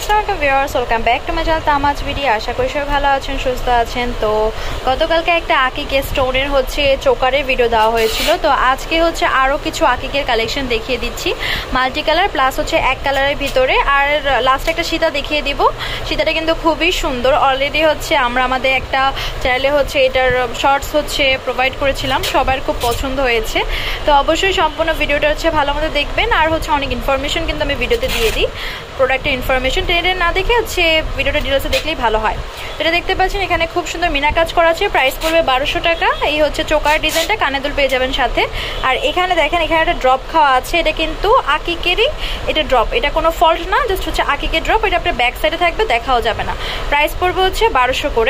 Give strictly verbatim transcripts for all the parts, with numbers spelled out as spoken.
আসসালামু আলাইকুম viewers, welcome back to my channel Tamaj BD. আশা করি সবাই ভালো আছেন, সুস্থ আছেন। তো গতকালকে একটা আকিকের স্টোনের হচ্ছে চোকারের ভিডিও দেওয়া হয়েছিল, তো আজকে হচ্ছে আরও কিছু আকিকের কালেকশন দেখিয়ে দিচ্ছি, মাল্টি কালার প্লাস হচ্ছে এক কালারের ভিতরে। আর লাস্ট একটা সীতা দেখিয়ে দিব, সীতাটা কিন্তু খুবই সুন্দর। অলরেডি হচ্ছে আমরা আমাদের একটা চ্যানেলে হচ্ছে এটার শর্টস হচ্ছে প্রোভাইড করেছিলাম, সবার খুব পছন্দ হয়েছে। তো অবশ্যই সম্পূর্ণ ভিডিওটা হচ্ছে ভালো মতো দেখবেন। আর হচ্ছে অনেক ইনফরমেশন কিন্তু আমি ভিডিওতে দিয়ে দিই, প্রোডাক্টের ইনফরমেশন টেনে না দেখে হচ্ছে ভিডিওটা ডিটেলসে দেখলেই ভালো হয়। তো এটা দেখতে পাচ্ছেন এখানে খুব সুন্দর মিনা কাজ করা আছে, প্রাইস পড়বে বারোশো টাকা। এই হচ্ছে চোকার ডিজাইনটা, কানে দুল পেয়ে যাবেন সাথে। আর এখানে দেখেন এখানে একটা ড্রপ খাওয়া আছে, এটা কিন্তু আকিকেরই এটা ড্রপ, এটা কোনো ফল্ট না, জাস্ট হচ্ছে আকিকের ড্রপ। এটা আপনার ব্যাক সাইডে থাকবে, দেখাও যাবে না। প্রাইস পড়বে হচ্ছে বারোশো করে।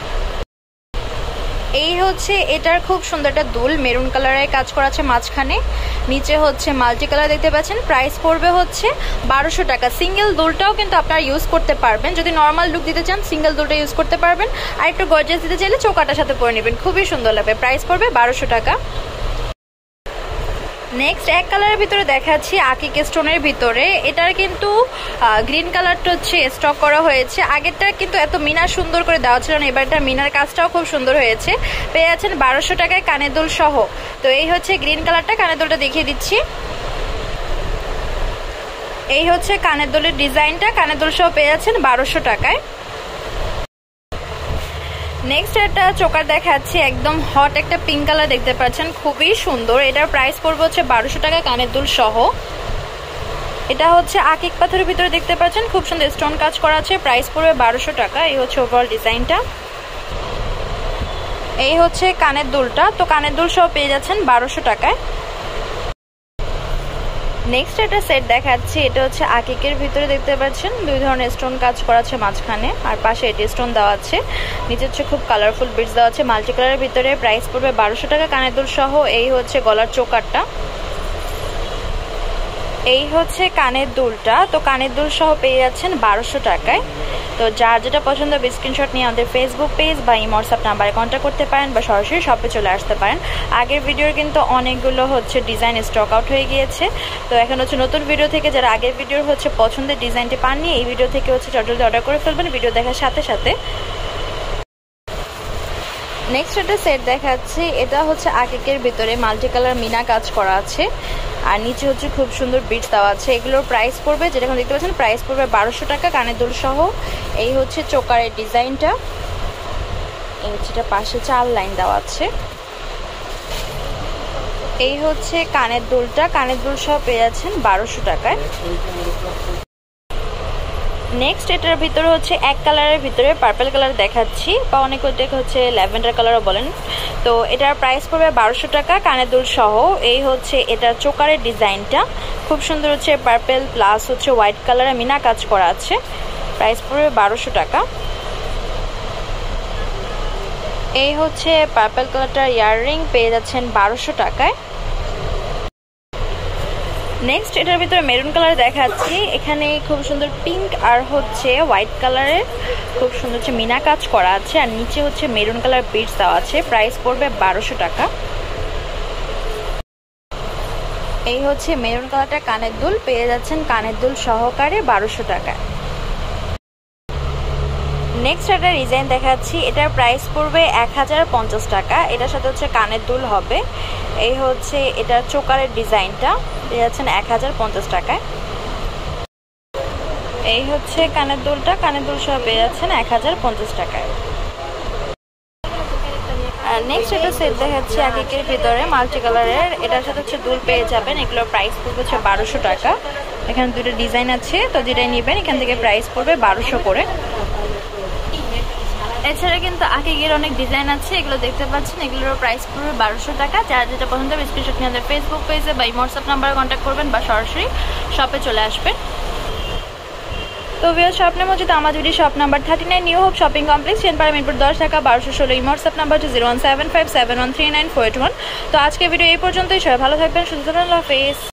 এই হচ্ছে এটার খুব সুন্দর একটা দুল, মেরুন কালারের কাজ করা আছে মাঝখানে, নিচে হচ্ছে মাল্টি কালার দেখতে পাচ্ছেন। প্রাইস পড়বে হচ্ছে বারোশো টাকা। সিঙ্গেল দুলটাও কিন্তু আপনারা ইউজ করতে পারবেন, যদি নর্মাল লুক দিতে চান সিঙ্গেল দুলটা ইউজ করতে পারবেন, আর একটু গর্জিয়াস দিতে চাইলে চোকাটার সাথে পরে নেবেন, খুবই সুন্দর লাগবে। প্রাইস পড়বে বারোশো টাকা। নেক্সট এক কালারের ভিতরে দেখাচ্ছি আকিক স্টোনের ভিতরে, এটার কিন্তু গ্রিন কালারটা হচ্ছে স্টক করা হয়েছে। আগেরটা কিন্তু এত মিনা সুন্দর করে দেওয়া ছিল না, এবারটা মিনার কাজটাও খুব সুন্দর হয়েছে। পেয়ে যাচ্ছেন বারোশো টাকায় কানের দুল সহ। তো এই হচ্ছে গ্রিন কালারটা, কানের দুলটা দেখিয়ে দিচ্ছি। এই হচ্ছে কানের দুলের ডিজাইনটা, কানের দুল সহ পেয়ে যাচ্ছেন বারোশো টাকায়। নেক্সট একটা চোকার দেখাচ্ছি, একদম হট একটা পিঙ্ক কালার দেখতে পাচ্ছেন, খুবই সুন্দর। এটার প্রাইস পড়বে হচ্ছে বারোশো টাকা কানের দুল সহ। এটা হচ্ছে আকিক পাথরের ভিতরে দেখতে পাচ্ছেন, খুব সুন্দর স্টোন কাজ করা আছে, প্রাইস পড়বে বারোশো টাকা। এই হচ্ছে ওভারঅল ডিজাইনটা। এই হচ্ছে কানের দুলটা, তো কানের দুল সহ পেয়ে যাচ্ছেন বারোশো টাকায়। নেক্সট একটা সেট দেখাচ্ছি, এটা হচ্ছে আকিকের ভিতরে দেখতে পাচ্ছেন দুই ধরনের স্টোন কাজ করা আছে মাঝখানে, আর পাশে এটি স্টোন দেওয়া আছে, নিচে হচ্ছে খুব কালারফুল বিটস দেওয়া আছে মাল্টি কালারের ভিতরে। প্রাইস পড়বে বারোশো টাকা কানের দুল সহ। এই হচ্ছে গলার চোকারটা, এই হচ্ছে কানের দুলটা, তো কানের দুল সহ পেয়ে যাচ্ছেন বারোশো টাকায়। তো যার যেটা পছন্দ স্ক্রিনশট নিয়ে আমাদের ফেসবুক পেজ বা ইমো হোয়াটসঅ্যাপ নাম্বারে কন্ট্যাক্ট করতে পারেন, বা সরাসরি শপে চলে আসতে পারেন। আগের ভিডিওর কিন্তু অনেকগুলো হচ্ছে ডিজাইন স্টক আউট হয়ে গিয়েছে, তো এখন হচ্ছে নতুন ভিডিও থেকে যারা আগের ভিডিওর হচ্ছে পছন্দের ডিজাইনটি পাননি, এই ভিডিও থেকে হচ্ছে জলদি অর্ডার করে ফেলবেন ভিডিও দেখার সাথে সাথে। নেক্সট একটা সেট দেখাচ্ছি, এটা হচ্ছে আকিকের ভিতরে মাল্টি কালার মিনা কাজ করা আছে, আর নিচে হচ্ছে খুব সুন্দর বিটস দেওয়া আছে। এগুলোর প্রাইস পড়বে, যেটা এখন দেখতে পাচ্ছেন, প্রাইস পড়বে বারোশো টাকা কানের দুল সহ। এই হচ্ছে চোকারের ডিজাইনটা, এই হচ্ছে এটা পাশে চার লাইন দেওয়া আছে। এই হচ্ছে কানের দুলটা, কানের দুল সহ পেয়ে যাচ্ছেন বারোশো টাকায়। নেক্সট এটার ভিতরে হচ্ছে এক কালারের ভিতরে পার্পল কালার দেখাচ্ছি, বা অনেক হচ্ছে ল্যাভেন্ডার কালারও বলেন। তো এটার প্রাইস পড়বে বারোশো টাকা কানের দুল সহ। এই হচ্ছে এটার চোকারের ডিজাইনটা, খুব সুন্দর হচ্ছে পার্পল প্লাস হচ্ছে হোয়াইট কালারে মিনা কাজ করা আছে, প্রাইস পড়বে বারোশো টাকা। এই হচ্ছে পার্পল কালারটার ইয়াররিং পেয়ে যাচ্ছেন বারোশো টাকায়। নেক্সট এটার ভিতরে মেরুন কালার দেখাচ্ছি, এখানে খুব সুন্দর পিঙ্ক আর হচ্ছে হোয়াইট কালারের খুব সুন্দর হচ্ছে মিনা কাজ করা আছে, আর নিচে হচ্ছে মেরুন কালার বিটস দেওয়া আছে, প্রাইস পড়বে বারোশো টাকা। এই হচ্ছে মেরুন কালারটা কানের দুল, পেয়ে যাচ্ছেন কানের দুল সহকারে বারোশো টাকা। নেক্সট একটা ডিজাইন দেখাচ্ছি, এটার প্রাইস পড়বে এক হাজার পঞ্চাশ টাকা। এটার সাথে হচ্ছে কানের দুল হবে। এই হচ্ছে এটার চোকারের ডিজাইনটা, পেয়ে যাচ্ছেন এক হাজার পঞ্চাশ টাকায়। এই হচ্ছে কানের দুলটা, কানের দুল সহ পেয়ে যাচ্ছেন এক হাজার পঞ্চাশ টাকায়। আর নেক্সট এটা সেট দেখাচ্ছি আকিকের ভিতরে মাল্টি কালারের, এটার সাথে হচ্ছে দুল পেয়ে যাবেন। এগুলোর প্রাইস পড়বে হচ্ছে বারোশো টাকা। এখানে দুটো ডিজাইন আছে, তো যেটাই নেবেন এখান থেকে প্রাইস পড়বে বারোশো করে। এছাড়া কিন্তু আকিকের অনেক ডিজাইন আছে, এগুলো দেখতে পাচ্ছেন, এগুলোর প্রাইস পড়বে বারোশো টাকা। যার যেটা পছন্দ হবে স্ক্রিনশট নিয়ে আমাদের ফেসবুক পেজে বা হোয়াটসঅ্যাপ নাম্বারে কন্ট্যাক্ট করবেন, বা সরাসরি শপে চলে আসবেন। তো ভিউয়ার্স, স্বপ্নের মসজিদ তামাজ BD shop number thirty nine new hope shopping complex, Senpara, Mirpur দশ, টাকা বারোশো ষোলো। হোয়াটসঅ্যাপ নাম্বার হচ্ছে zero one seven five seven one three nine four eight one. তো আজকে ভিডিও এই পর্যন্তই, সবাই ভালো থাকবেন, সুস্থ থাকবেন, আল্লাহ হাফেজ।